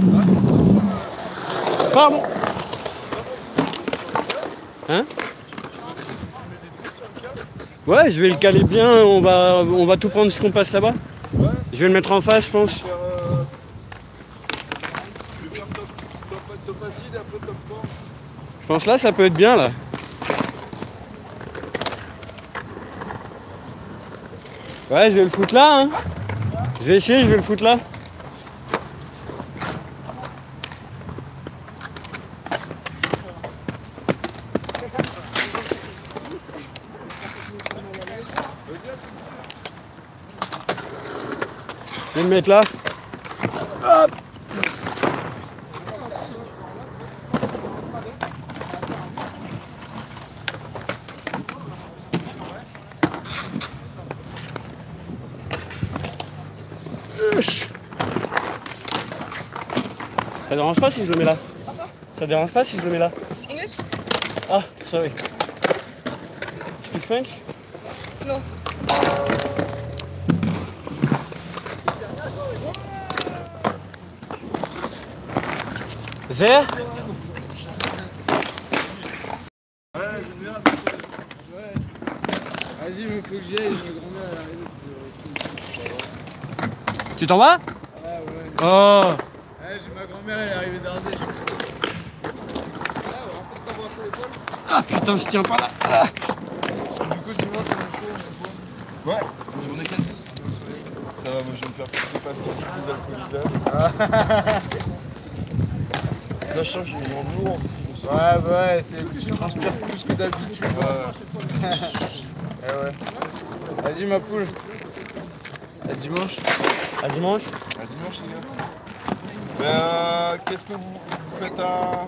Pardon. Hein? Ouais, je vais le caler bien, on va tout prendre ce qu'on passe là-bas. Ouais. Je vais le mettre en face, je pense. Je vais faire top acide et après top fort. Je pense là, ça peut être bien là. Ouais, je vais le foutre là, hein. Je vais essayer, je vais le foutre là. Je vais le mettre là. Hop. Ça dérange pas si je le mets là? Ça dérange pas si je le mets là? English? Ah, sorry. Speak French? No. There? Ouais, j'aime bien. Ouais. Vas-y, mais faut que j'y aille, ma grand-mère elle arrive. Tu t'en vas? Ouais, ouais. Oh! Ouais, j'ai ma grand-mère, elle est arrivée d'Ardèche. Ah putain, je tiens pas là. Ah. Du coup, dimanche, on est chaud. Ouais, j'en ai qu'à 6. Ça va, moi je vais me faire plus de pas physique, des alcoolisés. Là, je sens que j'ai une jambe lourde. Ouais, ouais, tu transpires plus que d'habitude. Ouais. Eh ouais. Vas-y, ma poule. À dimanche. À dimanche? À dimanche, les gars. Mais qu'est-ce que vous faites à.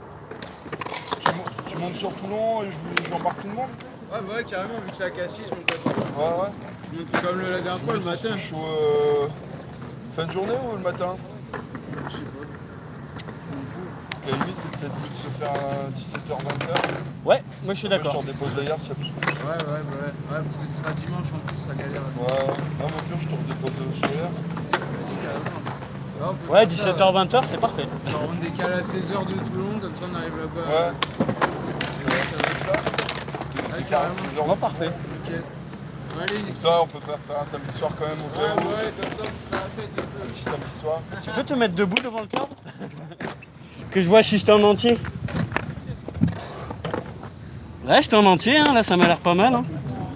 Tu montes sur Toulon et j'embarque tout le monde? Ouais, bah ouais, carrément, vu que c'est à Cassis, je monte à Toulon. Ouais, ouais. Je monte comme la dernière fois, le matin. C'est chaud fin de journée ou le matin? Je sais pas. Parce qu'à la limite, c'est peut-être mieux de se faire à 17h-20h. Ouais, moi je suis Je d'accord. te redépose d'ailleurs, ça. Ouais, parce que ce sera dimanche en plus, ce sera galère. Ouais, non, mon pire, je te redépose sur hier. Vas-y, carrément. Ouais, 17h-20h, c'est parfait. Alors, on décale à 16h de Toulon, comme ça on arrive là-bas. Ouais. Ça va être ça. Ouais, carrément. 6h. Bon, parfait. Nickel. Allez, Comme ça, on peut faire un samedi soir quand même au ouais, cas où. ouais, comme ça on fait la fête un peu. Un petit samedi soir. Tu peux te mettre debout devant le cadre? Que je vois si j'étais en entier. Ouais, j'étais en entier, hein. Là ça m'a l'air pas mal. Hein.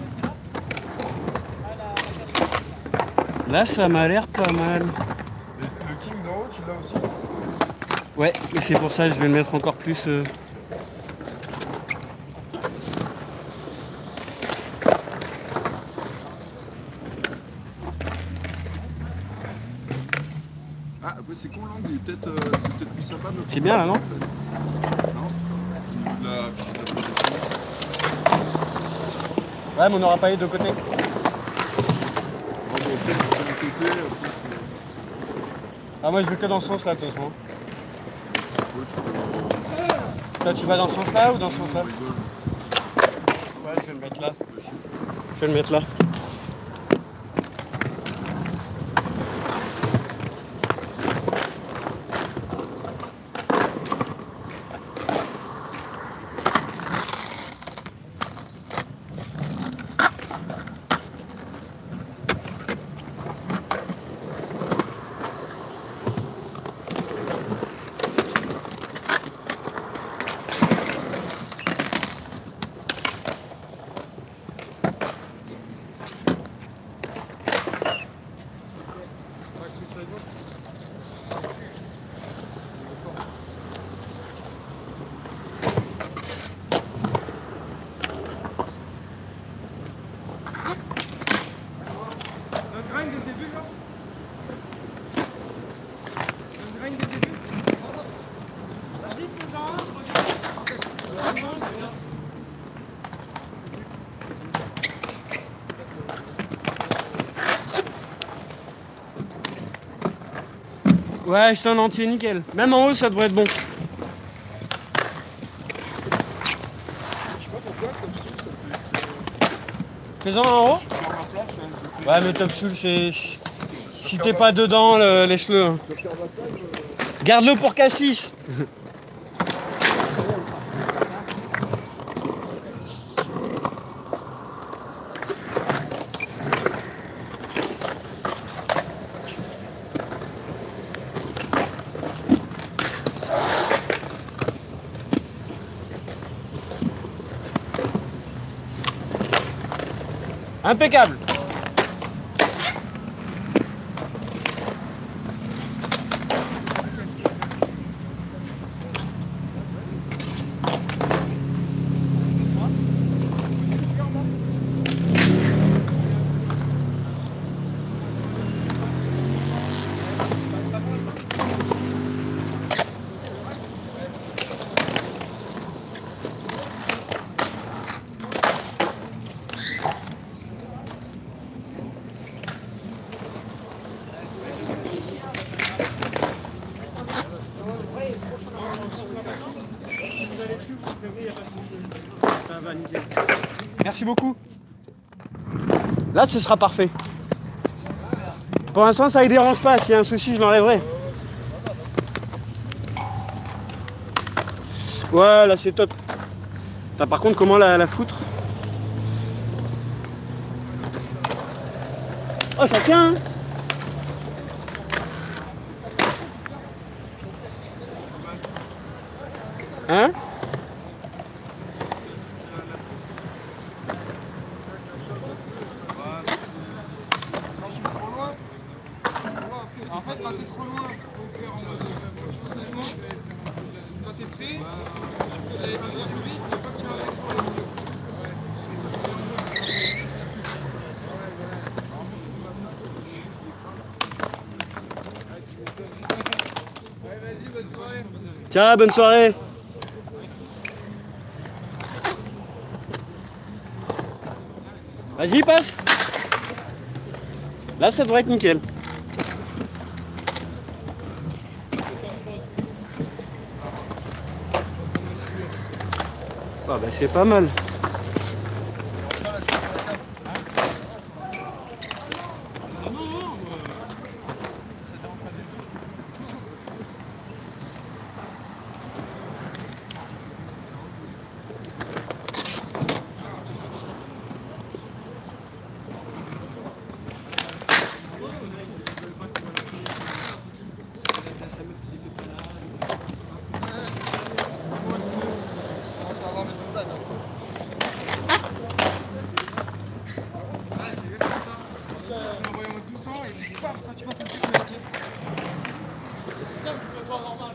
Là ça m'a l'air pas mal. Le King d'en haut, tu l'as aussi? Ouais, et c'est pour ça que je vais le mettre encore plus. Ah, ouais, c'est con l'angle, c'est peut-être plus sympa. C'est bien là, non? Non? Au niveau de la projection. Ouais, mais on n'aura pas les deux côtés. Ah, moi je veux que dans ce sens là, de toute façon. Toi, tu vas dans ce sens là ou dans ce sens là? Ouais, je vais le mettre là. Je vais le mettre là. Ouais, c'est un entier, nickel. Même en haut, ça devrait être bon. Je sais pas pourquoi, comme je trouve, ça peut. Fais-en en haut. Je vais faire ma place, hein, je fais. Ouais, mais top soul, c'est. Si t'es pas dedans, laisse-le. Hein. Je vais faire ma place. Garde-le pour Cassis. Impeccable. Merci beaucoup. Là, ce sera parfait. Pour l'instant, ça ne dérange pas. S'il y a un souci, je l'enlèverai. Ouais, là, c'est top. Par contre, comment la foutre? Oh, ça tient, hein. Hein? En fait, quand t'es trop loin, faut faire en mode doucement. Quand t'es prêt, tu peux aller un peu plus vite, mais pas que tu arrêtes trop le milieu. Ouais, vas-y, bonne soirée. Tiens, bonne soirée. Vas-y, passe. Là, ça devrait être nickel. Ah bah c'est pas mal. Quand tu passes le truc, tu vas dire. C'est pas normal.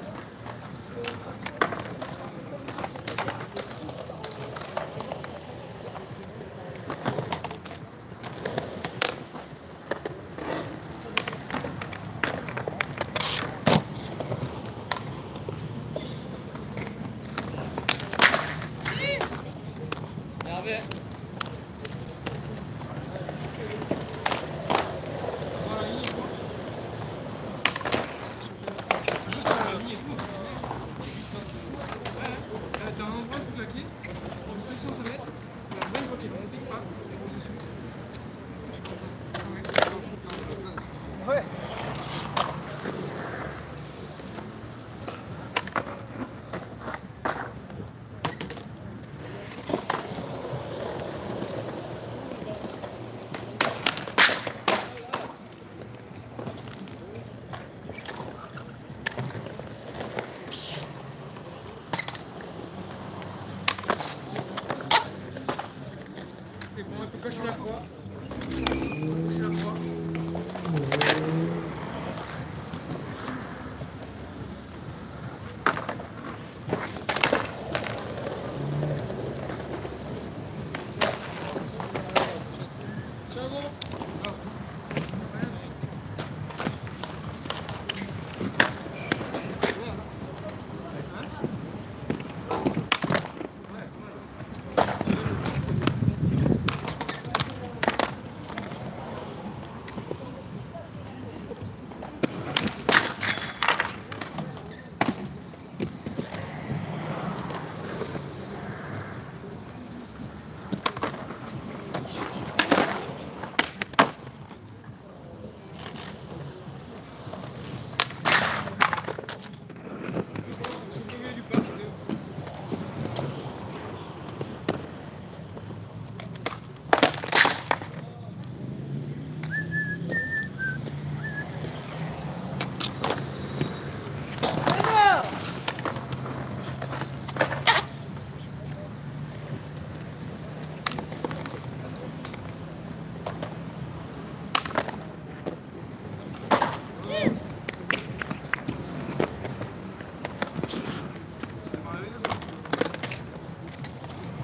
Ouais. C'est bon, on peut cocher la croix. Cocher la croix. Ciao, gros.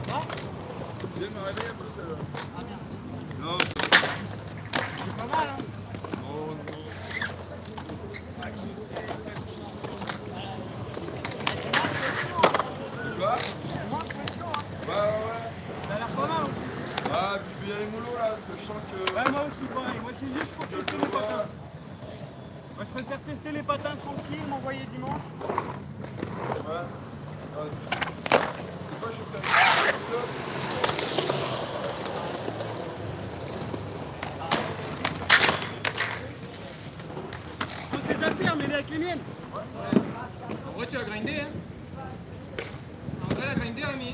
Je viens de me réveiller un peu, ça va. Non, C'est pas mal, hein. non, non. Quoi? Ouais. Ça a l'air pas mal en plus. Ah, puis il y a les moulots là, parce que je sens que. Ouais, moi aussi, pareil. Moi, c'est juste pour que tester je les vois. patins. Moi, je préfère tester les patins tranquilles, m'envoyer dimanche. Ouais. C'est quoi, je vais faire une vidéo? Prends tes affaires, mais avec les miennes. En vrai, tu as grindé, hein? En vrai, la grindé, ami.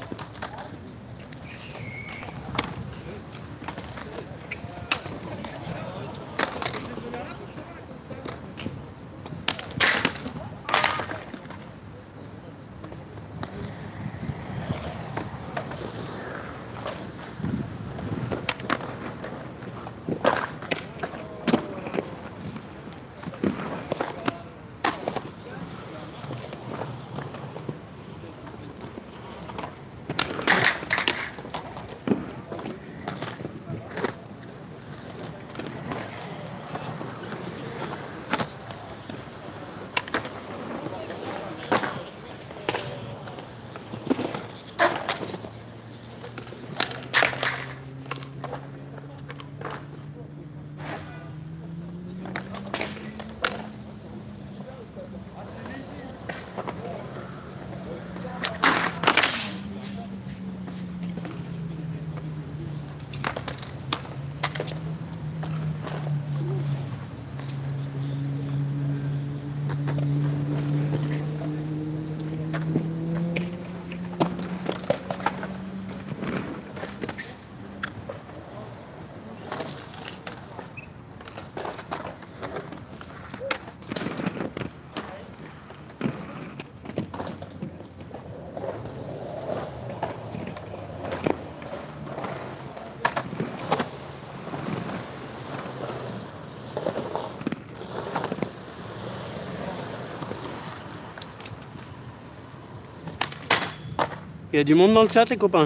Il y a du monde dans le chat, les copains.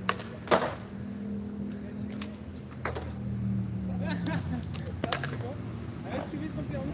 Suivez son permis.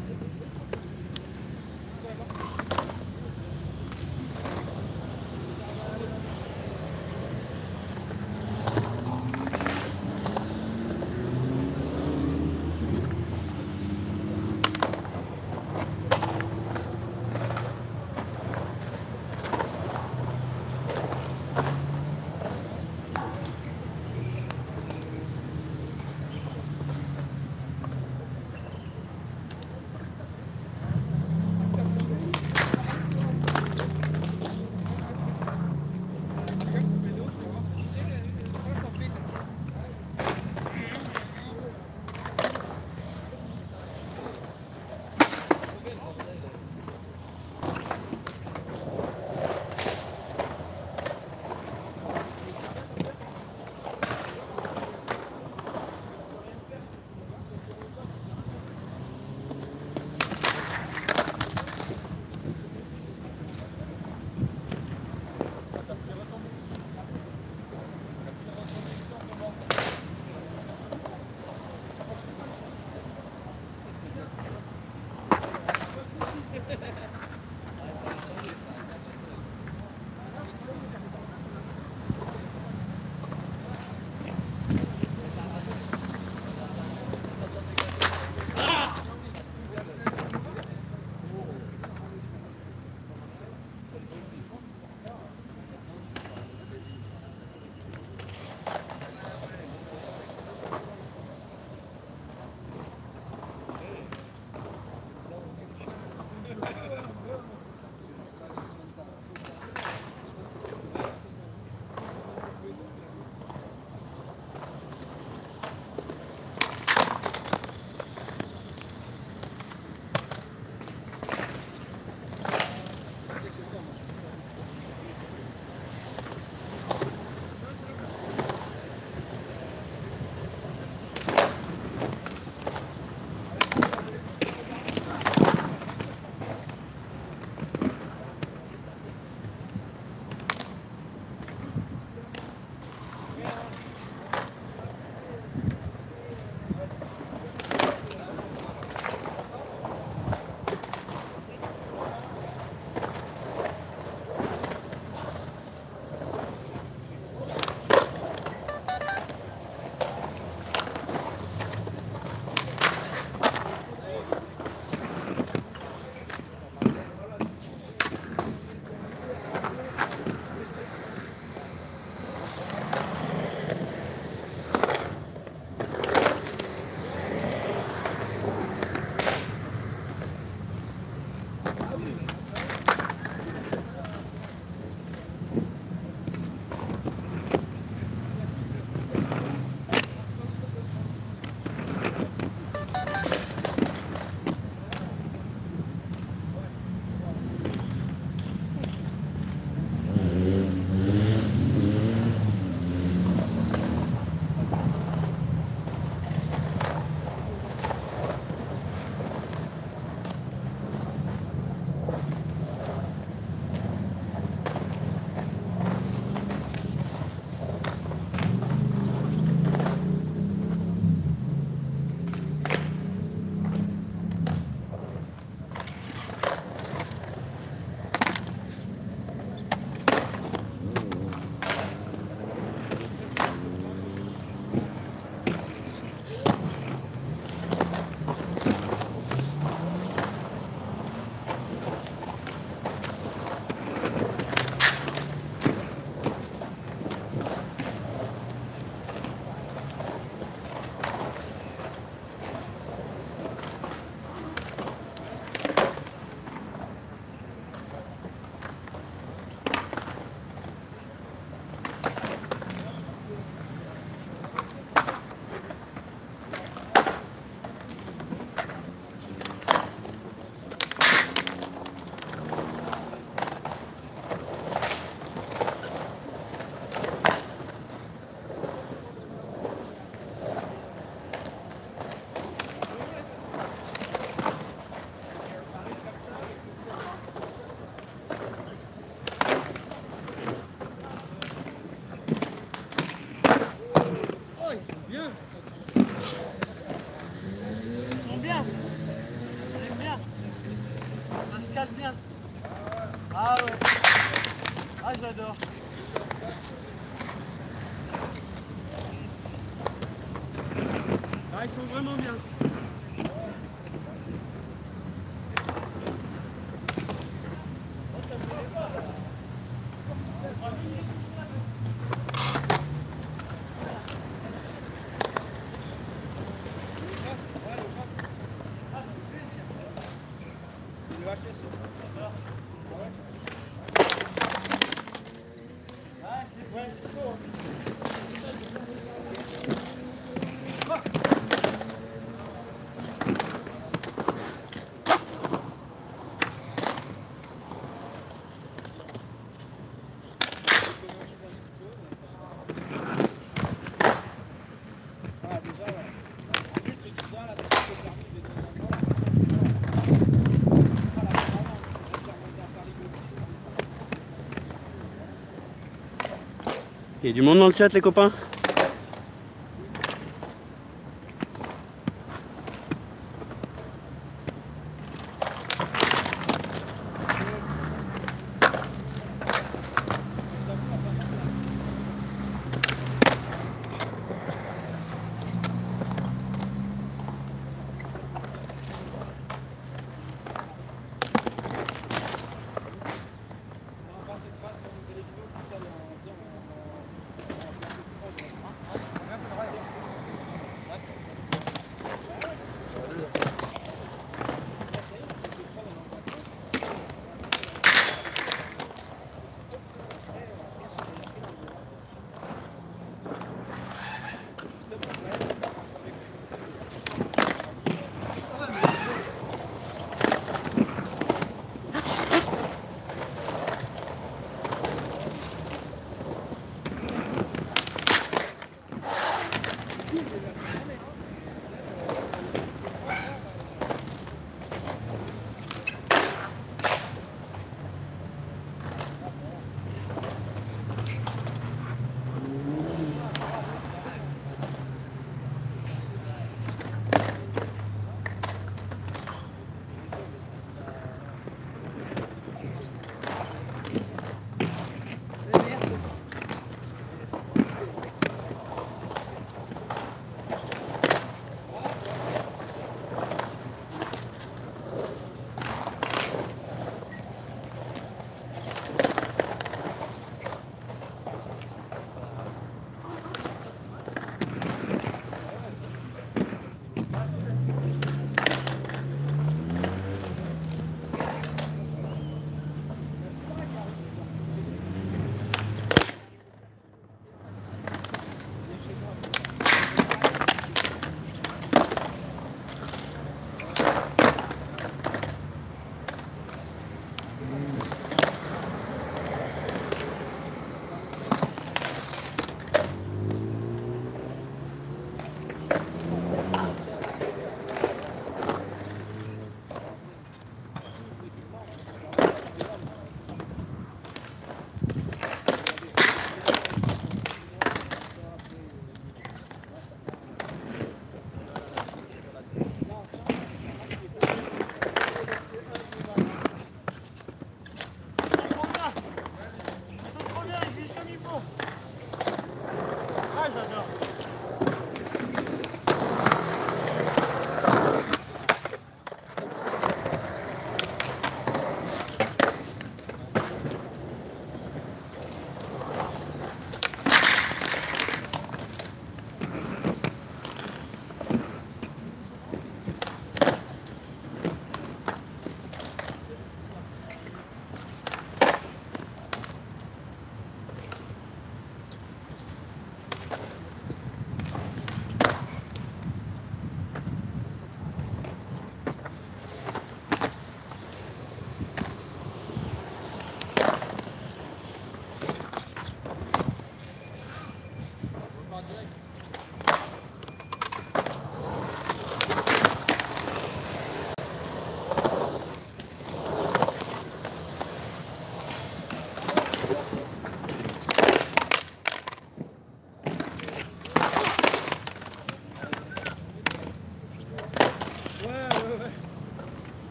bien. Ils sont bien. J'aime bien. Ça se cale bien. Ah ouais. Ah j'adore. Ah ils sont vraiment bien. Il y a du monde dans le chat les copains.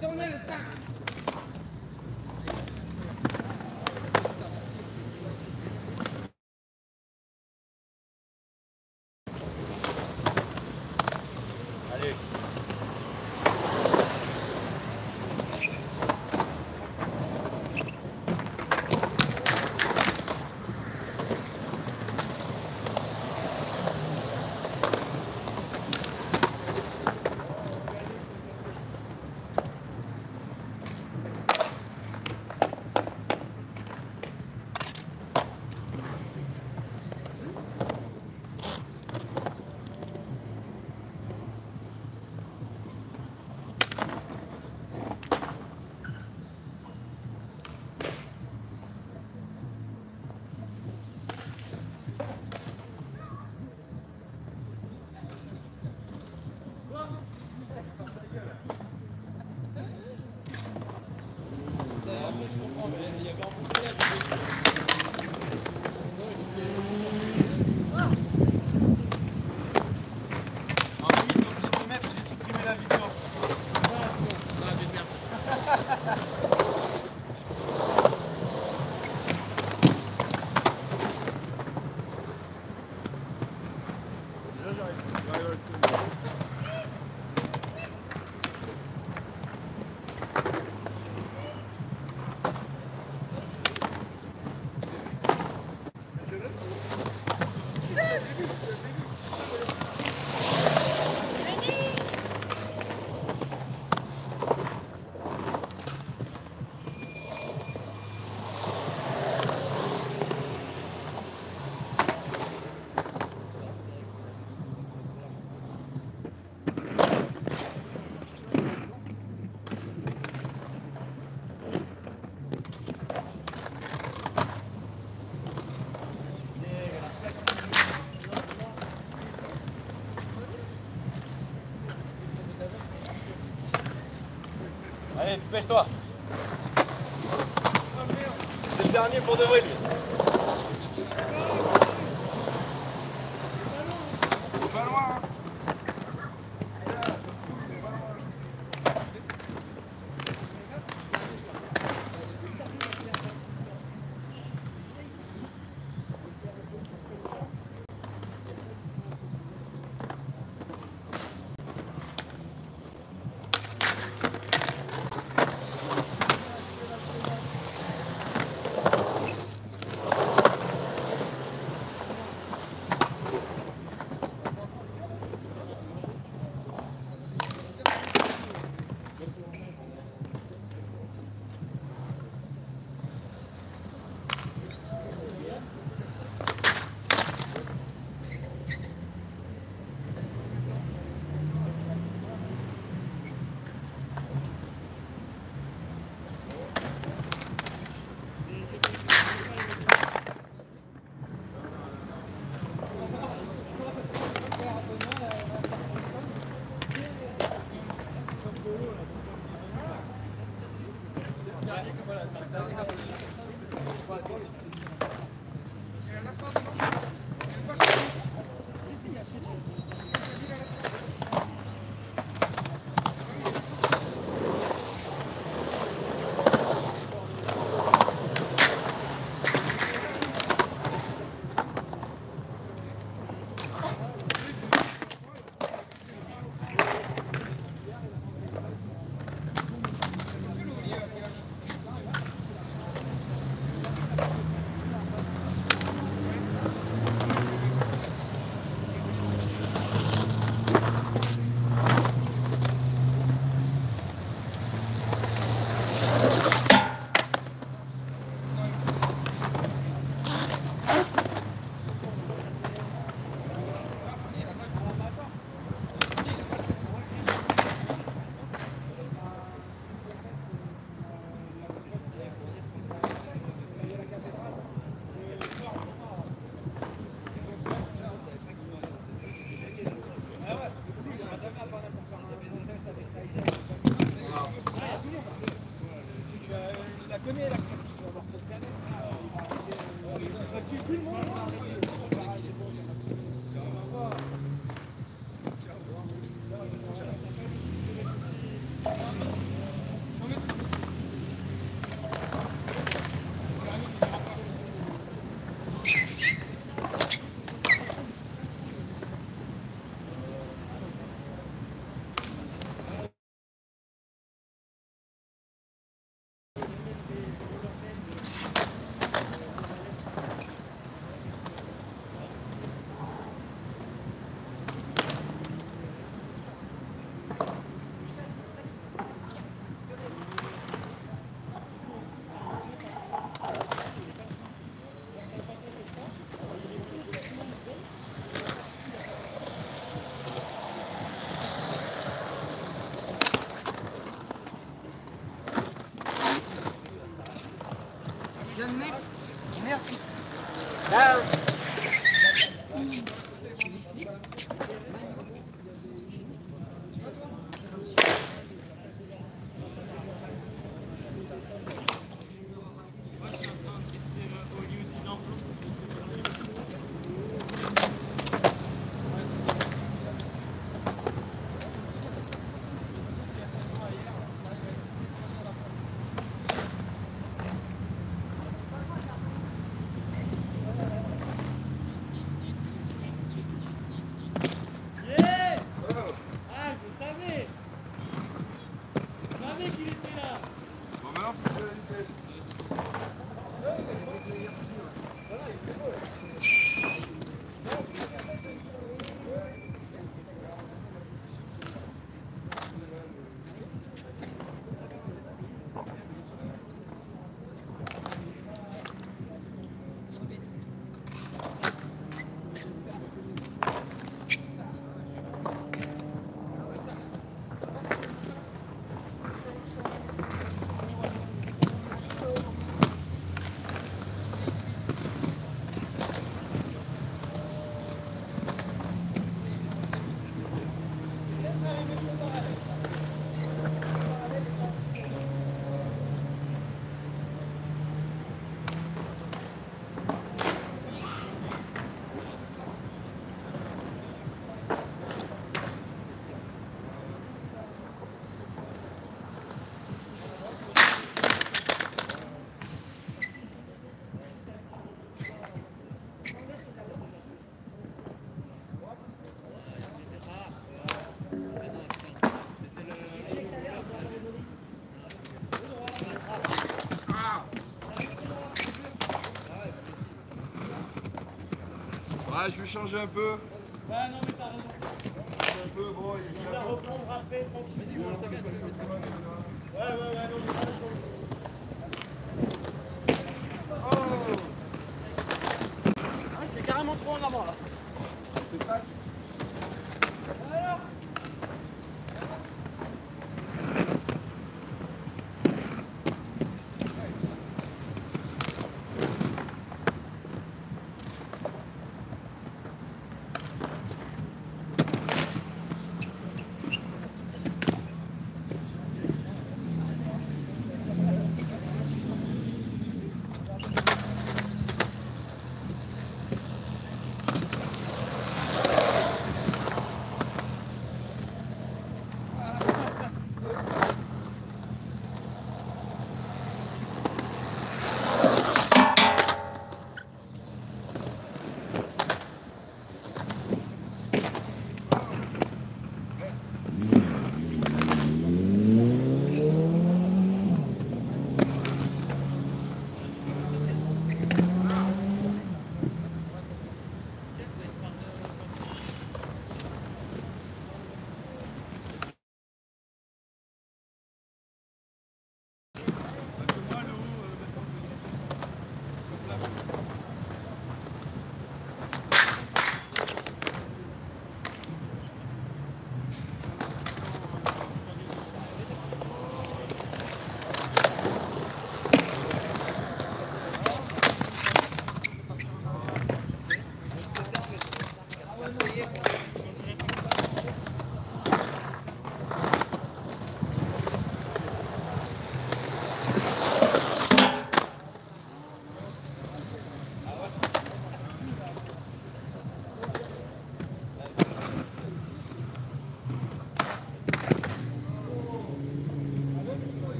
Tournez le 5. Allez. Allez, dépêche-toi. C'est le dernier pour de vrai, lui. Pas loin, hein. nous mettre une heure fixe. Ah, je savais. Je savais qu'il était là. Bon, maintenant, faut faire la vitesse. Ouais, je vais changer un peu. Ouais, non, mais t'as raison. Un peu, bon, il On est va reprendre après, tranquille. Vas-y, on t'arrête. Ouais, non, mais t'as raison. Oh! Ah, c'est carrément trop en avant là. C'est pas. Alors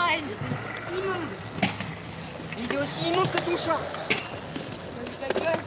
arène. Immonde. Il est aussi immonde que ton chat. T'as vu ta gueule?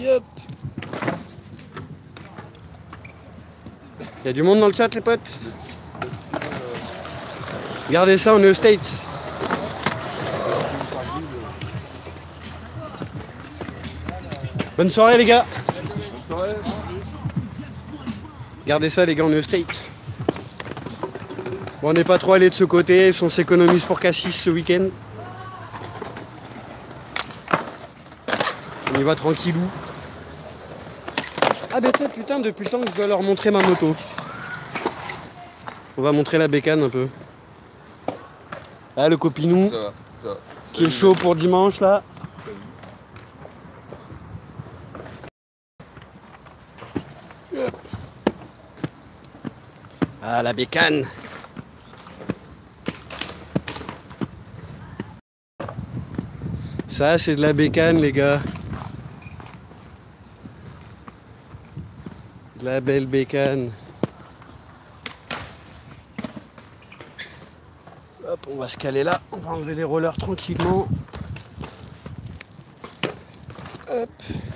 Yep. Il y a du monde dans le chat les potes. Regardez ça, on est aux States. Bonne soirée les gars. Bonne soirée. Regardez ça les gars, on est aux States. Bon, on n'est pas trop allé de ce côté, on s'économise pour Cassis ce week-end. On y va tranquillou. Ah bah putain, depuis le temps que je dois leur montrer ma moto. On va montrer la bécane un peu. Là le copinou Ça va. qui est chaud pour dimanche là. Ah la bécane. Ça c'est de la bécane les gars. De la belle bécane. Hop, on va se caler là, on va enlever les rollers tranquillement. Hop.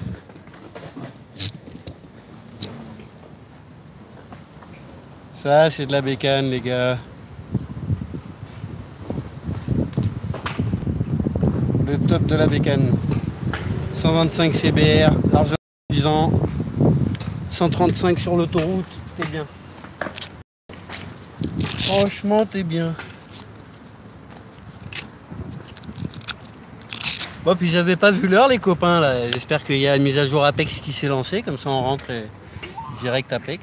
Ça c'est de la bécane les gars. Le top de la bécane. 125 CBR, largement suffisant. 135 sur l'autoroute, t'es bien. Franchement, t'es bien. Bon, puis j'avais pas vu l'heure les copains là. J'espère qu'il y a une mise à jour Apex qui s'est lancée, comme ça on rentre direct Apex.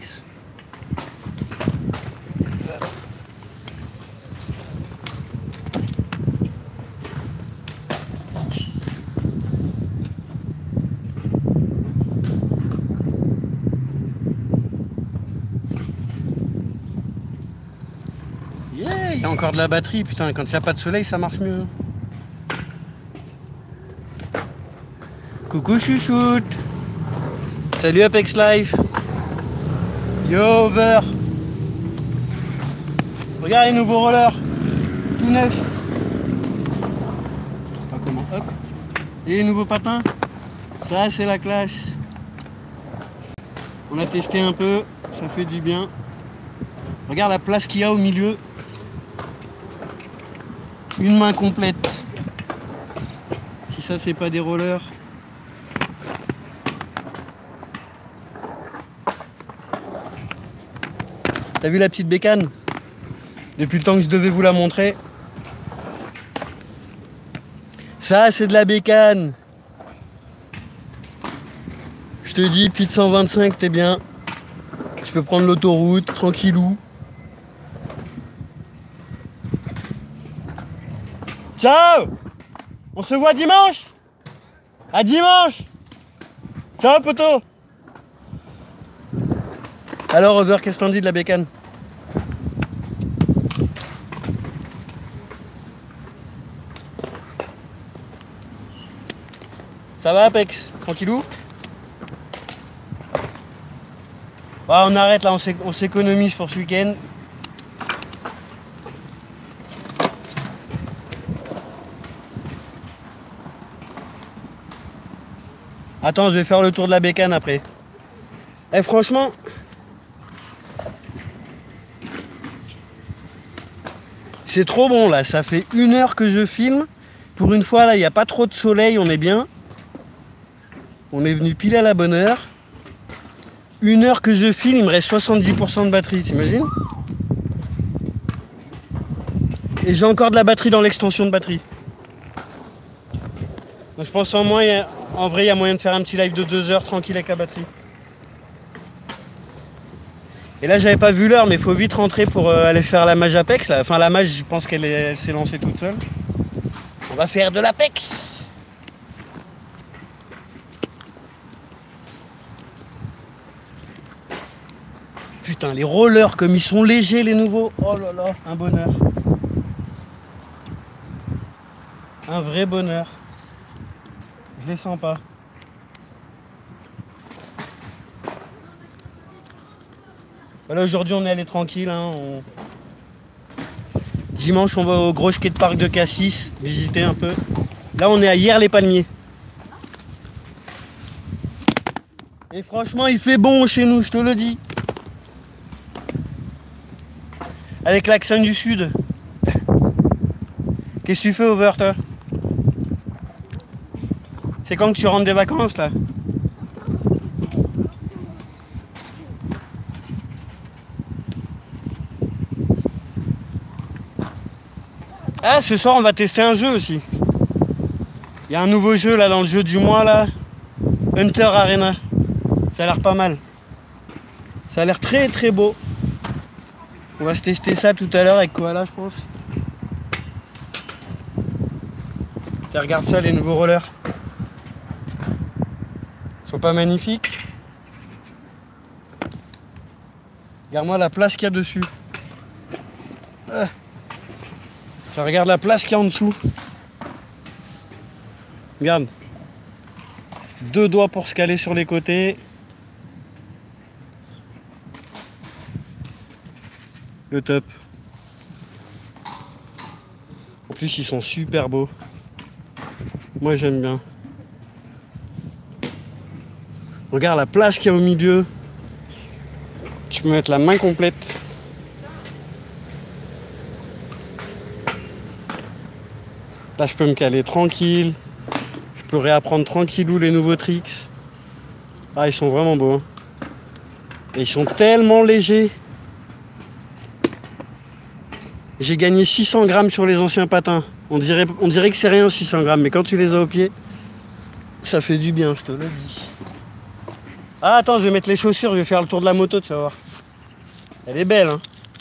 Yeah, il y a encore de la batterie, putain, quand il n'y a pas de soleil ça marche mieux. Coucou chouchoute. Salut Apex Life. Yo over. Regarde les nouveaux rollers. Tout neuf. Pas comment, hop. Et les nouveaux patins. Ça c'est la classe. On a testé un peu, ça fait du bien. Regarde la place qu'il y a au milieu. Une main complète. Si ça c'est pas des rollers. T'as vu la petite bécane? Depuis le temps que je devais vous la montrer. Ça c'est de la bécane. Je te dis, petite 125, t'es bien. Tu peux prendre l'autoroute, tranquillou. Ciao! On se voit dimanche? À dimanche! Ciao poto! Alors Over, qu'est-ce que t'en dis de la bécane? Ça va Apex? Tranquillou? Ouais, on arrête là, on s'économise pour ce week-end. Attends, je vais faire le tour de la bécane après. Eh franchement, c'est trop bon là, ça fait 1 heure que je filme. Pour une fois là, il n'y a pas trop de soleil, on est bien. On est venu pile à la bonne heure. 1 heure que je filme, il me reste 70% de batterie, t'imagines? Et j'ai encore de la batterie dans l'extension de batterie. Donc je pense en vrai il y a moyen de faire un petit live de 2 heures tranquille avec la batterie. Et là j'avais pas vu l'heure mais il faut vite rentrer pour aller faire la mage Apex là. Enfin la mage je pense qu'elle s'est lancée toute seule. On va faire de l'Apex. Putain les rollers comme ils sont légers les nouveaux. Oh là là, un bonheur. Un vrai bonheur. Je les sens pas. Voilà, aujourd'hui on est allé tranquille. Hein, Dimanche on va au gros skatepark de Cassis, visiter un peu. Là on est à Hier-les-Palmiers. Et franchement, il fait bon chez nous, je te le dis. Avec l'accent du sud. Qu'est-ce que tu fais, Over, toi? C'est quand que tu rentres des vacances, là? Ah, ce soir, on va tester un jeu aussi. Il y a un nouveau jeu, là, dans le jeu du mois, là. Hunter Arena. Ça a l'air pas mal. Ça a l'air très très beau. On va se tester ça tout à l'heure avec Koala, je pense. Et regarde ça, les nouveaux rollers. Ils sont pas magnifiques? Regarde-moi la place qu'il y a dessus. Ah. Ça, regarde la place qu'il y a en dessous. Regarde. 2 doigts pour se caler sur les côtés. Le top. En plus, ils sont super beaux. Moi, j'aime bien. Regarde la place qu'il y a au milieu. Tu peux mettre la main complète. Là, je peux me caler tranquille. Je peux réapprendre tranquillou les nouveaux tricks. Ah, ils sont vraiment beaux. Hein. Et ils sont tellement légers. J'ai gagné 600 grammes sur les anciens patins. On dirait que c'est rien 600 grammes, mais quand tu les as au pied, ça fait du bien, je te le dis. Ah, attends, je vais mettre les chaussures, je vais faire le tour de la moto, tu vas voir. Elle est belle, hein.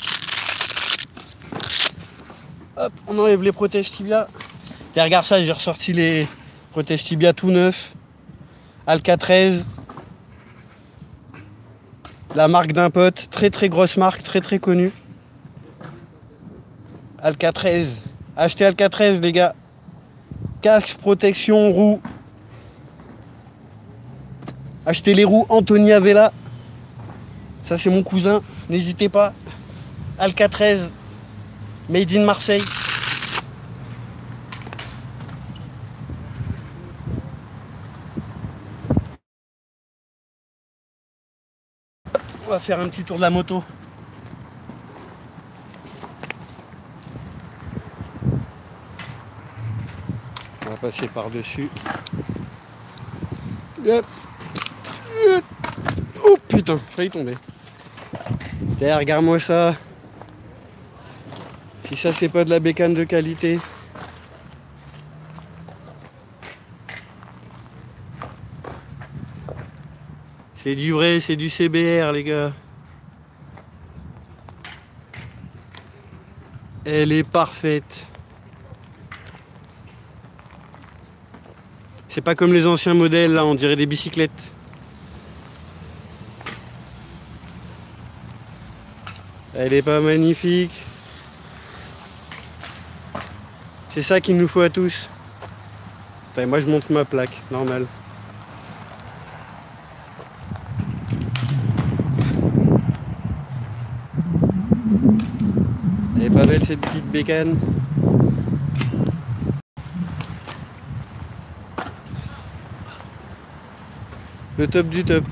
Hop, on enlève les protèges tibia. Et regarde ça, j'ai ressorti les protèges tibia tout neufs. Alcatraz. La marque d'un pote, très très grosse marque, très très connue. Alcatraz. Achetez Alcatraz, les gars. Casque, protection, roues. Achetez les roues Antonia Vella. Ça, c'est mon cousin. N'hésitez pas. Alcatraz. Made in Marseille. On va faire un petit tour de la moto. On va passer par-dessus. Yep. Oh putain, failli tomber. Tiens, regarde-moi ça. Si ça, c'est pas de la bécane de qualité. C'est du vrai, c'est du CBR, les gars. Elle est parfaite. C'est pas comme les anciens modèles, là, on dirait des bicyclettes. Elle est pas magnifique. C'est ça qu'il nous faut à tous. Enfin, moi, je montre ma plaque, normal. Elle est pas belle, cette petite bécane. Le top du top.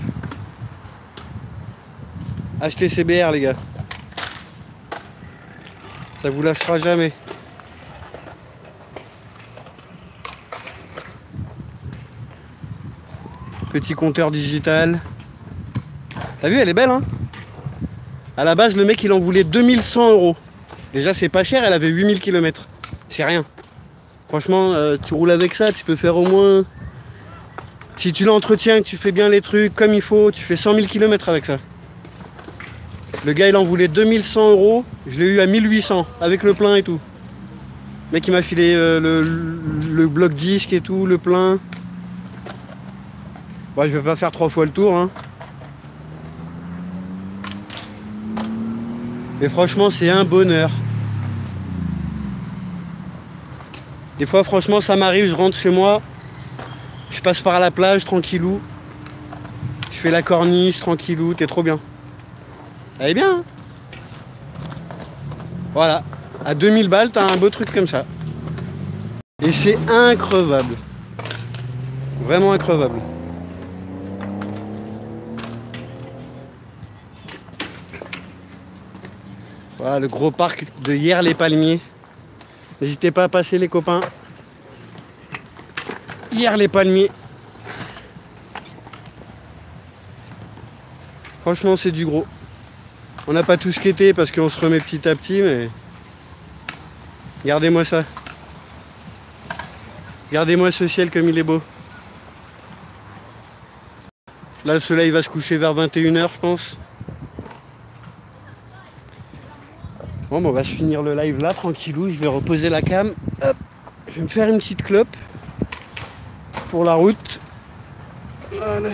Achetez CBR, les gars. Ça vous lâchera jamais. Petit compteur digital. T'as vu, elle est belle, hein? À la base, le mec, il en voulait 2100 €. Déjà, c'est pas cher, elle avait 8000 km. C'est rien. Franchement, tu roules avec ça, tu peux faire au moins... Si tu l'entretiens, que tu fais bien les trucs comme il faut, tu fais 100 000 km avec ça. Le gars, il en voulait 2100 €. Je l'ai eu à 1800 avec le plein et tout. Le mec, il m'a filé le bloc disque et tout, le plein. Bon, je vais pas faire 3 fois le tour, hein. Mais franchement, c'est un bonheur. Des fois, franchement, ça m'arrive, je rentre chez moi, je passe par la plage, tranquillou. Je fais la corniche, tranquillou, t'es trop bien. Elle est bien, hein. Voilà, à 2000 balles, t'as un beau truc comme ça. Et c'est increvable. Vraiment increvable. Voilà le gros parc de Hyères-les-Palmiers. N'hésitez pas à passer les copains. Hyères-les-Palmiers. Franchement c'est du gros. On n'a pas tout skaté parce qu'on se remet petit à petit, mais regardez-moi ça. Regardez-moi ce ciel comme il est beau. Là le soleil va se coucher vers 21 h je pense. Bon, on va se finir le live là, tranquillou. Je vais reposer la cam. Hop. Je vais me faire une petite clope pour la route. Voilà.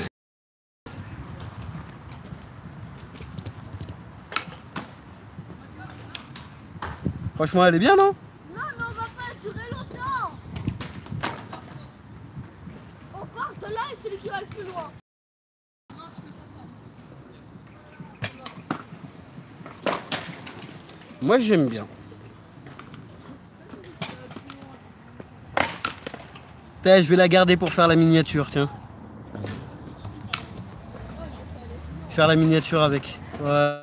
Franchement, elle est bien, non? Non, mais on va pas durer longtemps. On part de là et celui qui va le plus loin. Moi, j'aime bien. Putain, je vais la garder pour faire la miniature, tiens. Faire la miniature avec. Voilà.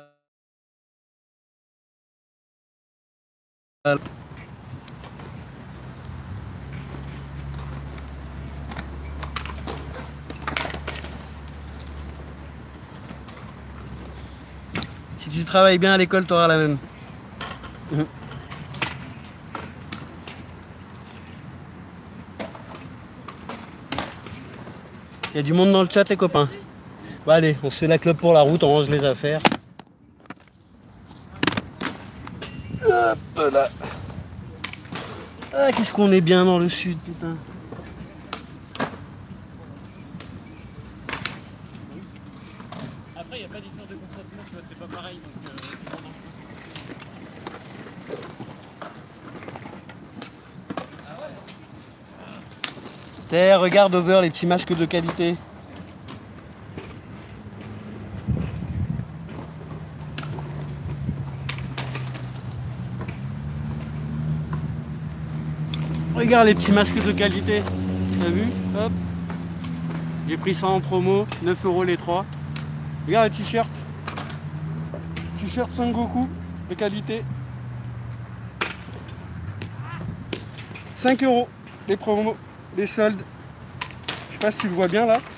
Si tu travailles bien à l'école, tu auras la même. Il y a du monde dans le chat les copains. Bon allez, on se fait la clope pour la route, on range les affaires. Hop là. Ah qu'est-ce qu'on est bien dans le sud putain. Après, il n'y a pas d'histoire de consentement, tu vois, c'est pas pareil. Donc, Regarde over les petits masques de qualité. Regarde les petits masques de qualité. T'as vu? Hop. J'ai pris ça en promo, 9 € les 3. Regarde le t-shirt. T-shirt Son Goku de qualité. 5 € les promos, les soldes. Je sais pas si tu le vois bien là.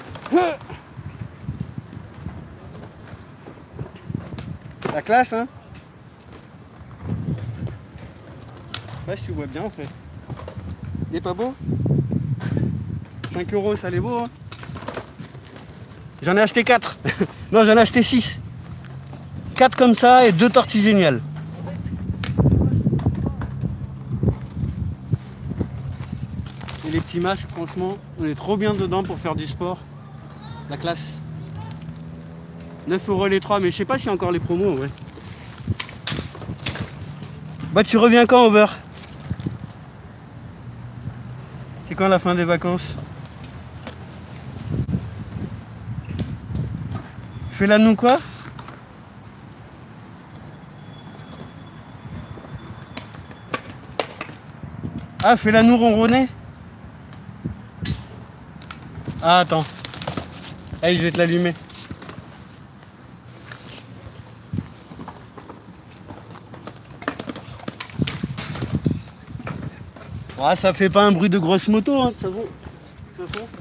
La classe hein. Je sais pas si tu vois bien en fait. Il est pas beau? 5 € ça l'est beau hein. J'en ai acheté 4. Non j'en ai acheté 6. 4 comme ça et 2 tortilles géniales. Et les petits masques, franchement, on est trop bien dedans pour faire du sport. La classe. 9 € les 3, mais je sais pas s'il y a encore les promos, ouais. Bah tu reviens quand, Over? C'est quand la fin des vacances? Fais-la nous quoi? Ah, fais-la nous ronronner? Ah, attends. Allez, je vais te l'allumer. Ouais, ça fait pas un bruit de grosse moto, hein, ça vaut. De toute façon.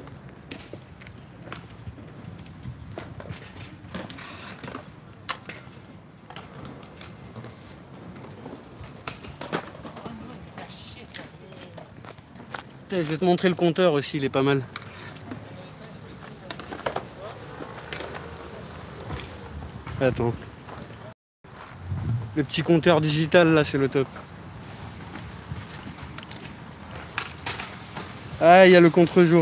Je vais te montrer le compteur aussi, il est pas mal. Attends. Le petit compteur digital là, c'est le top. Ah, il y a le contre-jour.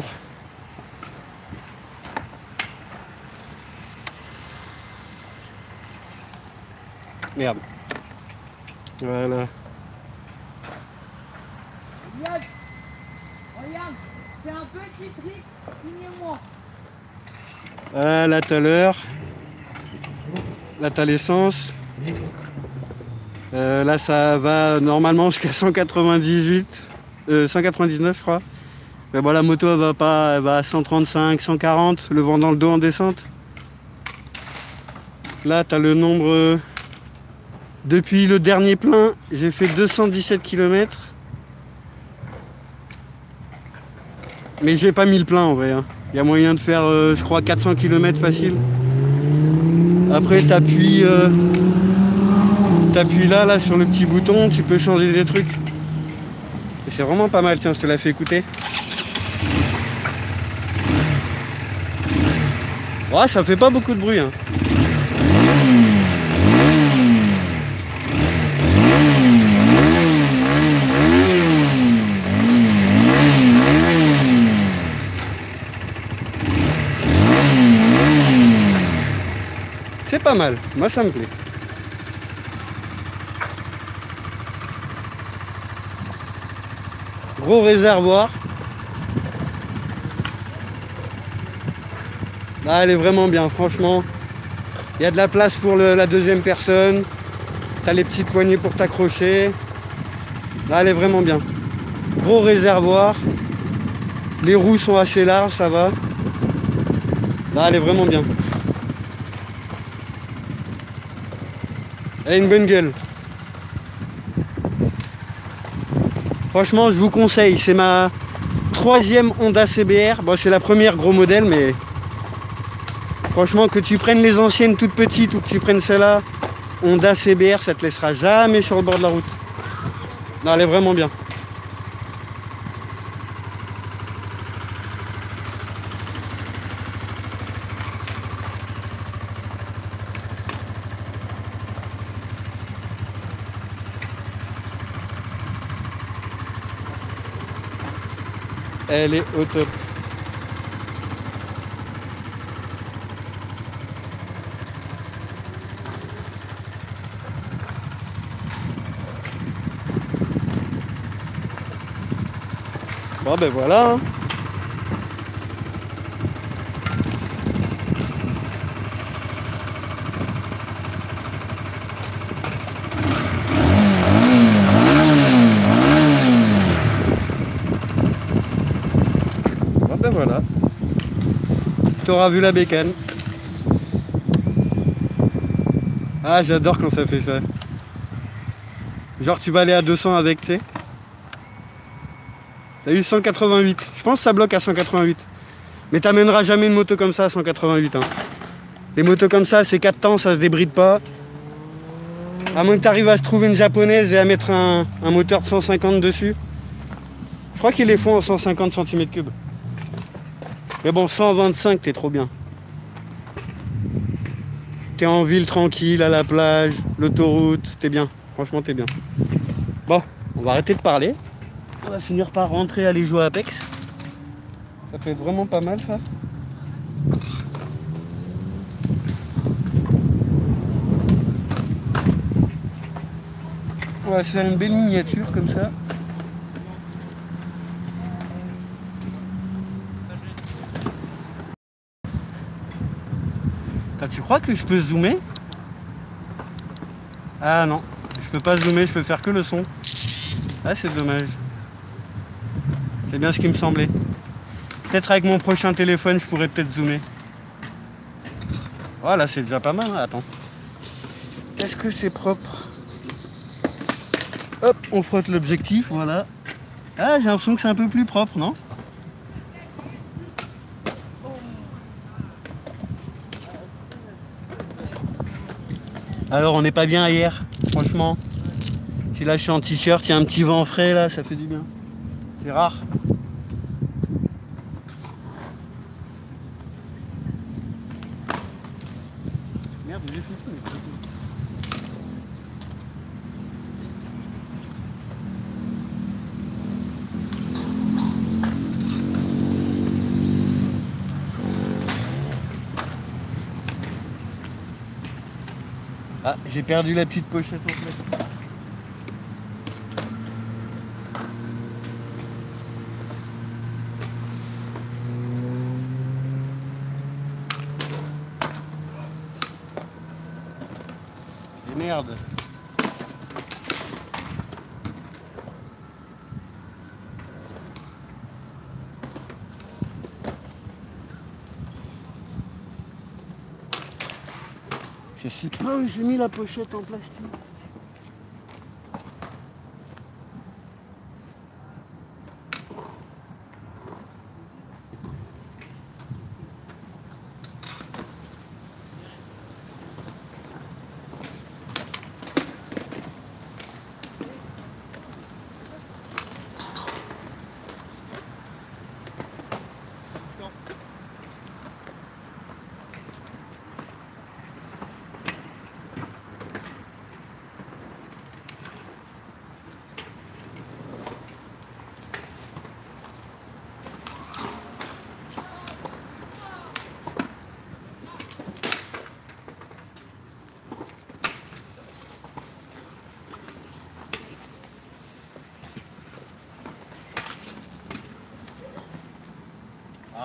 Merde. Voilà. Yann, regarde, c'est un petit trick, signez-moi. Voilà, là t'as l'heure. Là t'as l'essence. Là ça va normalement jusqu'à 198, 199 je crois. Mais bon la moto elle va pas, elle va à 135, 140, le vent dans le dos en descente. Là t'as le nombre Depuis le dernier plein, j'ai fait 217 km. Mais j'ai pas mis le plein en vrai. Il y a moyen de faire, je crois, 400 km facile. Après, t'appuies là sur le petit bouton, tu peux changer des trucs. Et c'est vraiment pas mal, tiens, je te la fais écouter. Ouais, ça fait pas beaucoup de bruit. C'est pas mal, moi ça me plaît. Gros réservoir. Là, elle est vraiment bien, franchement. Il y a de la place pour la deuxième personne. Tu as les petites poignées pour t'accrocher. Là, elle est vraiment bien. Gros réservoir. Les roues sont assez larges, ça va. Là, elle est vraiment bien. Elle a une bonne gueule. Franchement, je vous conseille. C'est ma 3e Honda CBR. Bon, c'est la première gros modèle, mais franchement, que tu prennes les anciennes toutes petites ou que tu prennes celle-là, Honda CBR, ça te laissera jamais sur le bord de la route. Non, elle est vraiment bien. Elle est au top. Bon ben voilà. Bon ben voilà. Tu auras vu la bécane. Ah, j'adore quand ça fait ça. Genre tu vas aller à 200 avec, tu sais. T'as eu 188. Je pense que ça bloque à 188. Mais t'amèneras jamais une moto comme ça à 188. Les motos comme ça, c'est 4 temps, ça se débride pas. À moins que tu arrives à se trouver une japonaise et à mettre un moteur de 150 dessus. Je crois qu'ils les font en 150 cm3. Mais bon, 125, t'es trop bien. T'es en ville tranquille, à la plage, l'autoroute, t'es bien. Franchement, t'es bien. Bon, on va arrêter de parler. On va finir par rentrer aller jouer à Apex. Ça peut être vraiment pas mal ça. On va se faire une belle miniature comme ça. Tu crois que je peux zoomer? Ah non, je peux pas zoomer, je peux faire que le son. Ah, c'est dommage. C'est bien ce qui me semblait. Peut-être avec mon prochain téléphone, je pourrais peut-être zoomer. Voilà, c'est déjà pas mal. Attends. Qu'est-ce que c'est propre? Hop, on frotte l'objectif, voilà. Ah, j'ai l'impression que c'est un peu plus propre, non? Alors, on n'est pas bien hier, franchement. Si là, je suis en t-shirt, il y a un petit vent frais, là, ça fait du bien. C'est rare. Merde, j'ai foutu. Ah, j'ai perdu la petite pochette en fait. Et merde. Je sais pas où j'ai mis la pochette en plastique.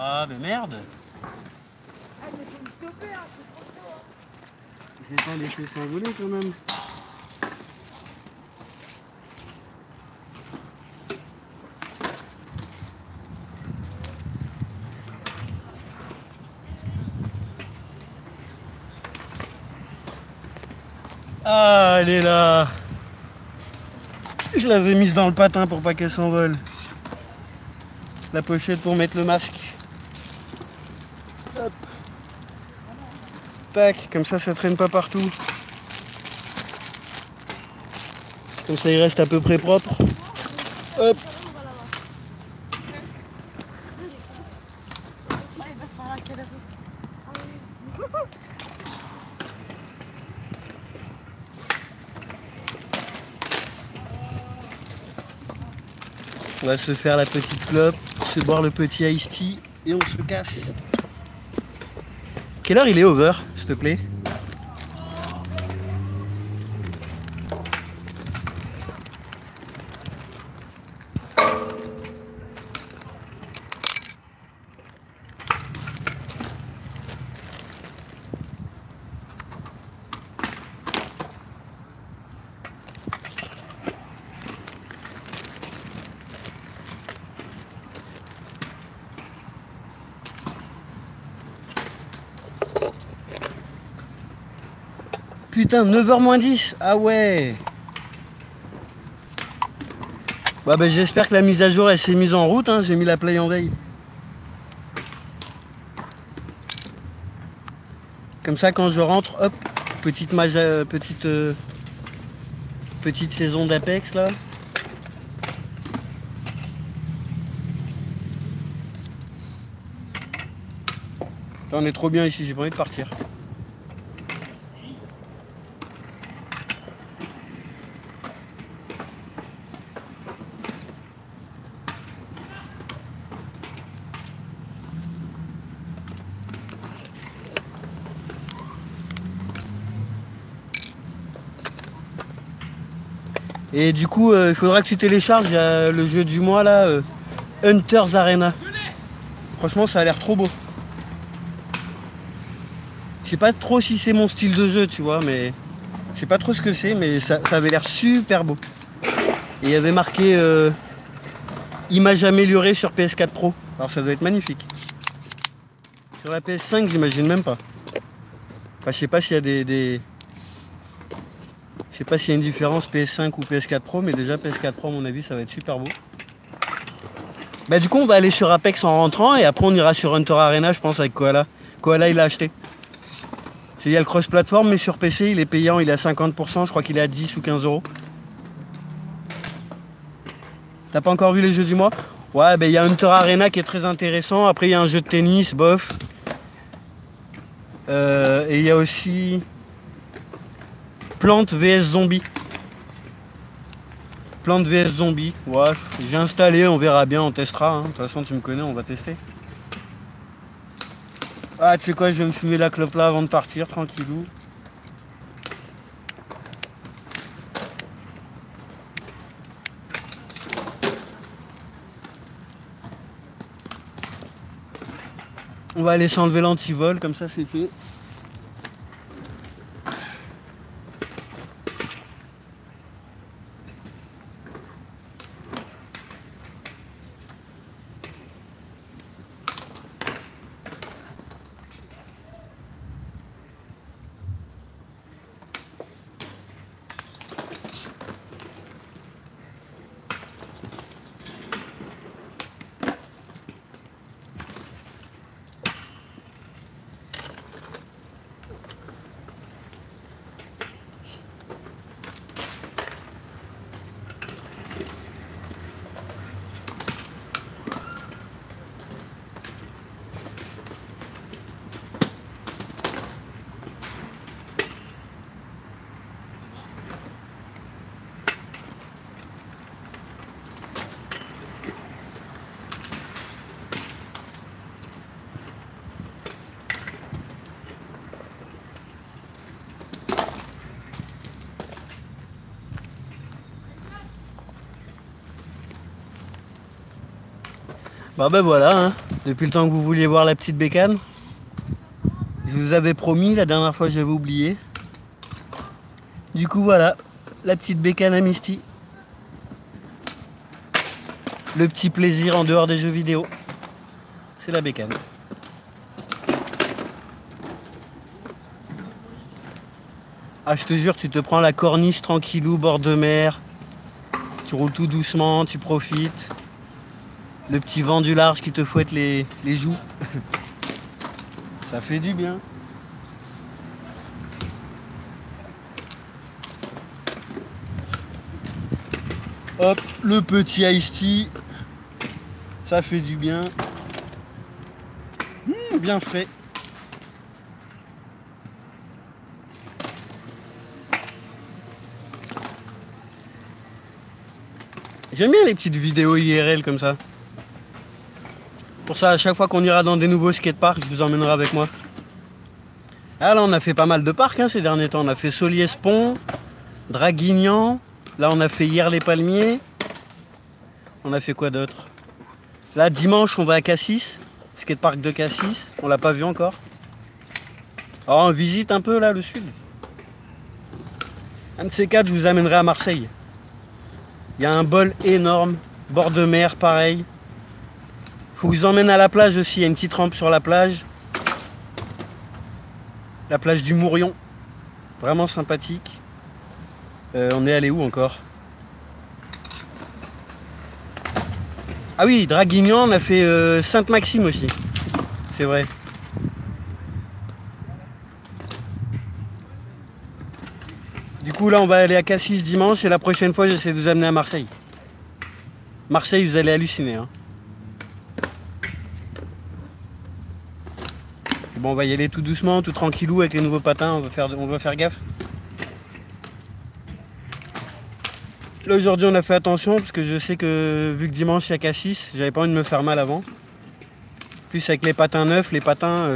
Ah, mais merde. Ah, mais faut me stopper, hein, c'est trop chaud. Hein. Je vais pas laisser s'envoler quand même. Ah, elle est là. Je l'avais mise dans le patin pour pas qu'elle s'envole. La pochette pour mettre le masque. Hop. Tac, comme ça traîne pas partout. Comme ça il reste à peu près propre. Hop. On va se faire la petite clope, se boire le petit iced tea et on se casse. Quelle heure il est over, s'il te plaît? Putain, 9h moins 10. Ah ouais. Bah, j'espère que la mise à jour elle s'est mise en route, hein. J'ai mis la play en veille. Comme ça quand je rentre, hop, petite saison d'Apex là. Là, on est trop bien ici, j'ai pas envie de partir. Et du coup, il faudra que tu télécharges le jeu du mois là, Hunters Arena. Franchement, ça a l'air trop beau. Je sais pas trop si c'est mon style de jeu, tu vois, mais je sais pas trop ce que c'est, mais ça avait l'air super beau. Et il y avait marqué image améliorée sur PS4 Pro. Alors ça doit être magnifique. Sur la PS5, j'imagine même pas. Enfin, je sais pas s'il y a Je sais pas s'il y a une différence PS5 ou PS4 Pro, mais déjà PS4 Pro à mon avis ça va être super beau. Bah du coup on va aller sur Apex en rentrant et après on ira sur Hunter Arena je pense avec Koala. Koala il l'a acheté. Il y a le cross-platform mais sur PC il est payant, il est à 50%, je crois qu'il est à 10 ou 15 euros. T'as pas encore vu les jeux du mois? Ouais bah il y a Hunter Arena qui est très intéressant, après il y a un jeu de tennis, bof. Et il y a aussi Plante vs Zombie. Plante vs Zombie. Ouais, j'ai installé, on verra bien, on testera. Hein. De toute façon, tu me connais, on va tester. Ah, tu sais quoi, je vais me fumer la clope là avant de partir, tranquillou. On va aller s'enlever l'antivol, comme ça c'est fait. Bah ben voilà, hein. Depuis le temps que vous vouliez voir la petite bécane. Je vous avais promis, la dernière fois j'avais oublié. Du coup voilà, la petite bécane à Misty. Le petit plaisir en dehors des jeux vidéo. C'est la bécane. Ah je te jure, tu te prends la corniche tranquillou, bord de mer. Tu roules tout doucement, tu profites. Le petit vent du large qui te fouette les joues. Ça fait du bien. Hop, le petit iced tea. Ça fait du bien. Bien frais. J'aime bien les petites vidéos IRL comme ça. Pour ça, à chaque fois qu'on ira dans des nouveaux skateparks, je vous emmènerai avec moi. Ah là, on a fait pas mal de parcs hein, ces derniers temps. On a fait Soliès-Pont, Draguignan. Là, on a fait hier les Palmiers. On a fait quoi d'autre? Là, dimanche, on va à Cassis. Skatepark de Cassis. On l'a pas vu encore. Alors, on visite un peu là le sud. Un de ces quatre, je vous amènerai à Marseille. Il y a un bol énorme, bord de mer, pareil. Faut que je vous emmène à la plage aussi, il y a une petite rampe sur la plage. La plage du Mourion. Vraiment sympathique. On est allé où encore? Ah oui, Draguignan, on a fait Sainte-Maxime aussi. C'est vrai. Du coup là on va aller à Cassis dimanche et la prochaine fois j'essaie de vous amener à Marseille. Marseille vous allez halluciner hein. Bon on va y aller tout doucement, tout tranquillou avec les nouveaux patins, on va faire gaffe. Là aujourd'hui on a fait attention parce que je sais que vu que dimanche il y a Cassis, j'avais pas envie de me faire mal avant. Plus avec les patins neufs, les patins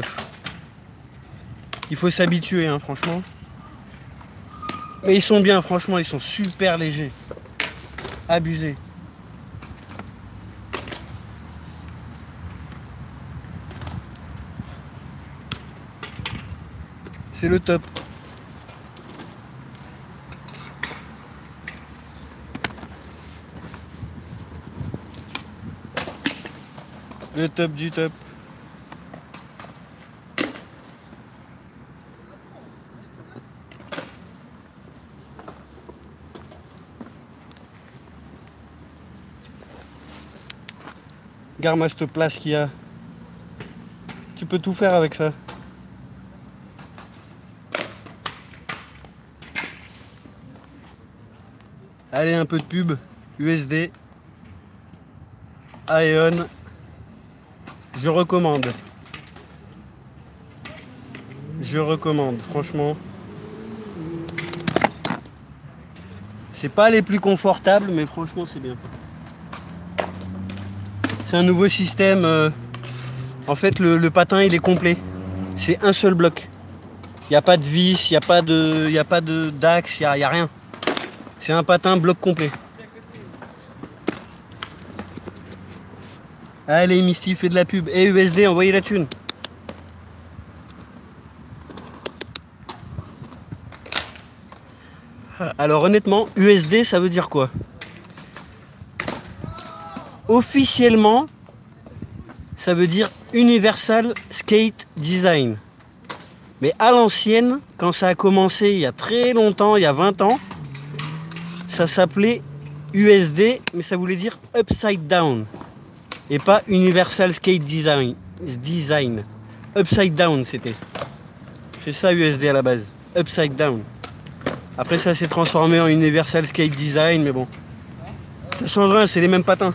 il faut s'habituer hein, franchement. Mais ils sont bien, franchement, ils sont super légers. Abusés. C'est le top. Le top du top. Regarde-moi cette place qu'il y a. Tu peux tout faire avec ça. Allez, un peu de pub. USD. Aeon. Je recommande. Je recommande, franchement. C'est pas les plus confortables, mais franchement, c'est bien. C'est un nouveau système. En fait, le patin, il est complet. C'est un seul bloc. Il n'y a pas de vis, il n'y a pas de d'axe, il n'y a rien. C'est un patin bloc complet. Allez, Misty, fais de la pub. Et USD, envoyez la thune. Alors honnêtement, USD, ça veut dire quoi? Officiellement, ça veut dire Universal Skate Design. Mais à l'ancienne, quand ça a commencé il y a très longtemps, il y a 20 ans, ça s'appelait USD, mais ça voulait dire Upside Down. Et pas Universal Skate Design. Upside Down, c'était. C'est ça USD à la base. Upside Down. Après, ça s'est transformé en Universal Skate Design, mais bon. Ça change rien, c'est les mêmes patins.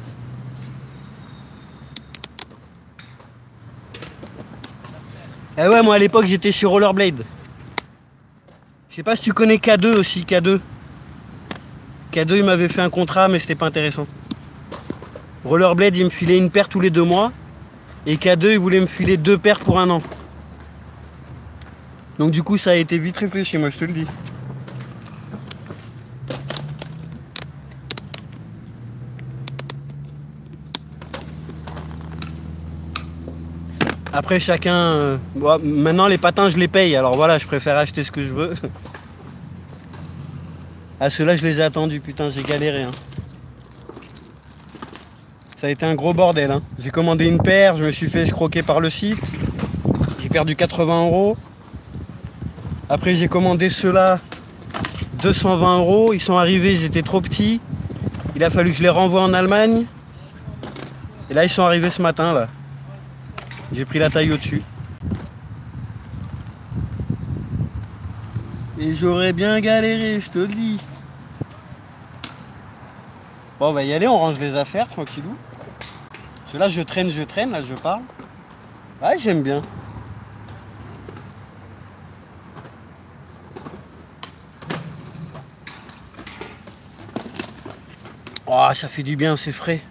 Eh ouais, moi à l'époque j'étais sur Rollerblade. Je sais pas si tu connais K2 aussi, K2. K2 il m'avait fait un contrat mais c'était pas intéressant. Rollerblade il me filait une paire tous les 2 mois. Et K2 il voulait me filer 2 paires pour 1 an. Donc du coup ça a été vite réfléchi, moi je te le dis. Après chacun... bon, maintenant les patins je les paye, alors voilà, je préfère acheter ce que je veux. Ah ceux-là je les ai attendus, putain j'ai galéré. Hein. Ça a été un gros bordel. Hein. J'ai commandé une paire, je me suis fait escroquer par le site. J'ai perdu 80 €. Après j'ai commandé ceux-là 220 €. Ils sont arrivés, ils étaient trop petits. Il a fallu que je les renvoie en Allemagne. Et là ils sont arrivés ce matin là. J'ai pris la taille au-dessus. Et j'aurais bien galéré, je te le dis. Bon on va y aller, on range les affaires tranquillou. Parce que là je traîne, là je parle. Ouais j'aime bien. Oh ça fait du bien, c'est frais.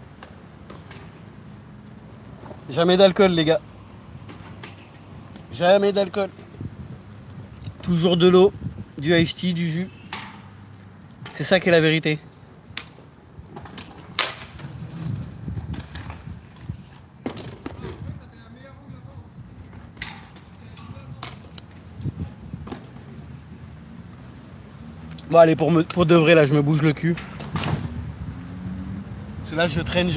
Jamais d'alcool les gars. Jamais d'alcool. Toujours de l'eau, du iced tea, du jus. C'est ça qui est la vérité. Bon allez, pour de vrai là, je me bouge le cul. Parce que là, je traîne.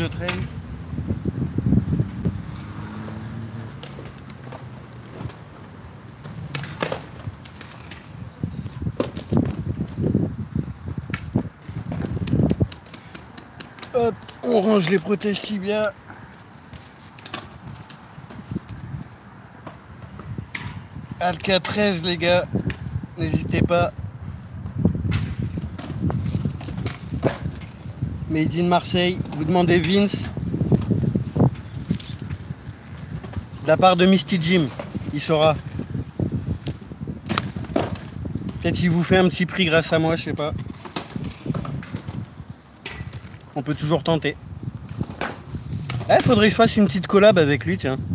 Hop, on range les protèges tibia. Alka 13 les gars, n'hésitez pas. Made in Marseille, vous demandez Vince. De la part de Misty Jim, il saura. Peut-être qu'il vous fait un petit prix grâce à moi, je sais pas. On peut toujours tenter. Eh, faudrait que je fasse une petite collab avec lui, tiens.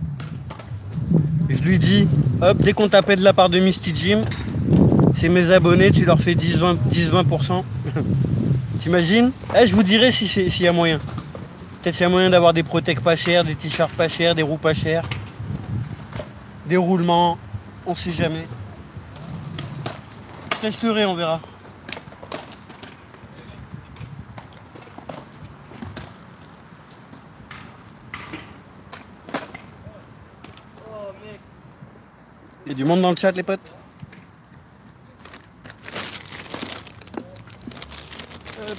Je lui dis, hop, dès qu'on t'appelle de la part de Misty Jim, c'est mes abonnés, tu leur fais 10-20%. T'imagines? Eh, je vous dirai s'il y a moyen. Peut-être qu'il y a moyen d'avoir des protects pas chers, des t-shirts pas chers, des roues pas chères. Des roulements, on sait jamais. Je testerai, on verra. Il y a du monde dans le chat les potes. Hop.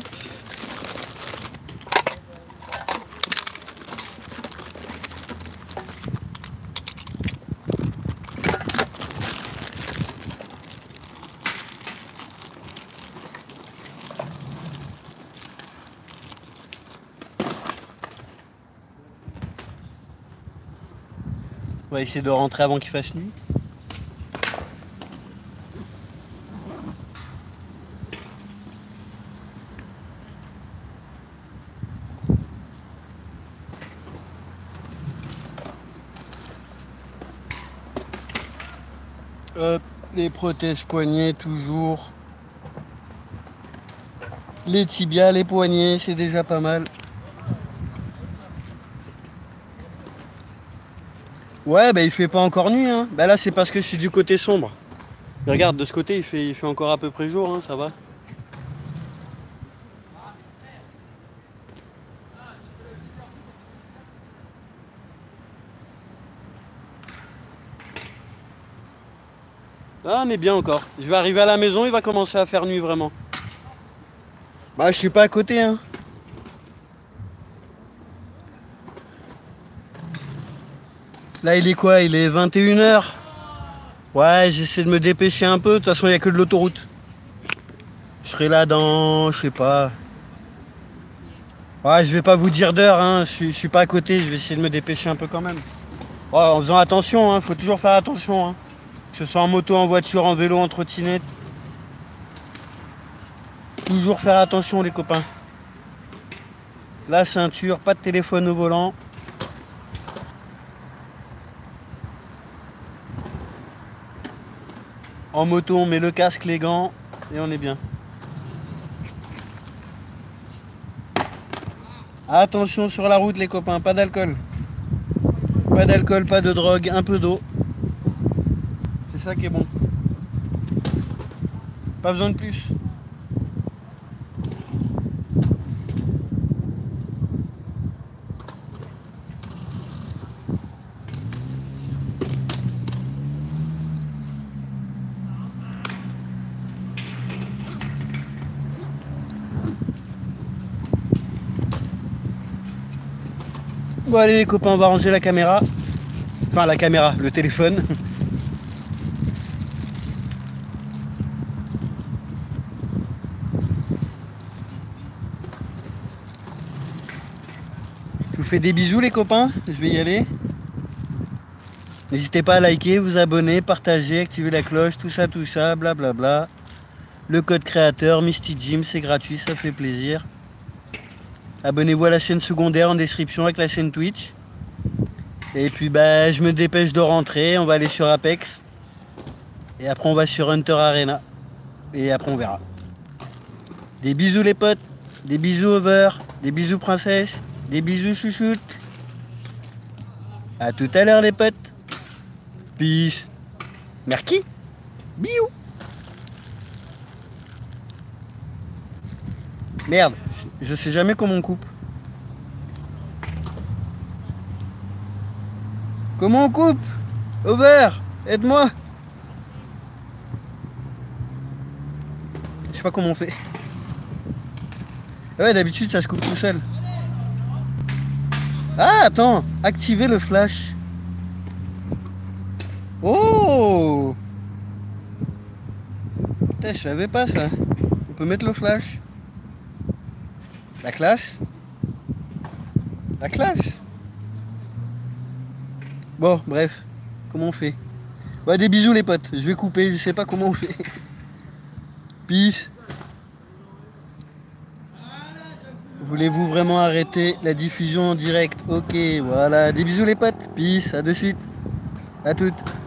On va essayer de rentrer avant qu'il fasse nuit. Hop, les protèges poignets toujours. Les tibias, les poignets, c'est déjà pas mal. Ouais, bah il fait pas encore nuit, hein. Bah là c'est parce que je suis du côté sombre. Mais regarde, de ce côté il fait encore à peu près jour, hein, ça va. Ah, on est bien encore. Je vais arriver à la maison, il va commencer à faire nuit vraiment. Bah je suis pas à côté, hein. Là il est quoi? Il est 21 h. Ouais, j'essaie de me dépêcher un peu. De toute façon il n'y a que de l'autoroute. Je serai là dans... je sais pas. Ouais, je vais pas vous dire d'heure, hein. Je suis pas à côté, je vais essayer de me dépêcher un peu quand même. Ouais, en faisant attention, hein. Faut toujours faire attention, hein. Que ce soit en moto, en voiture, en vélo, en trottinette. Toujours faire attention les copains. La ceinture, pas de téléphone au volant. En moto, on met le casque, les gants et on est bien. Attention sur la route les copains, pas d'alcool. Pas Pas d'alcool, pas de drogue, un peu d'eau. C'est ça qui est bon. Pas besoin de plus. Bon allez les copains, on va ranger la caméra. Enfin la caméra, le téléphone. Je vous fais des bisous les copains, je vais y aller. N'hésitez pas à liker, vous abonner, partager, activer la cloche, tout ça, blablabla. Le code créateur, Misty Jim, c'est gratuit, ça fait plaisir. Abonnez-vous à la chaîne secondaire en description avec la chaîne Twitch. Et puis bah, je me dépêche de rentrer, on va aller sur Apex. Et après on va sur Hunter Arena. Et après on verra. Des bisous les potes, des bisous over, des bisous princesse, des bisous chouchoute. A tout à l'heure les potes. Peace. Merci. Biou. Merde, je sais jamais comment on coupe. Comment on coupe? Over, aide-moi. Je sais pas comment on fait. Ouais, d'habitude ça se coupe tout seul. Ah, attends, activer le flash. Oh! Putain, je savais pas ça. On peut mettre le flash. La classe. La classe. Bon, bref. Comment on fait? Ouais, des bisous les potes. Je vais couper, je sais pas comment on fait. Peace. Voulez-vous vraiment arrêter la diffusion en direct? Ok, voilà. Des bisous les potes. Peace, à de suite. À toutes.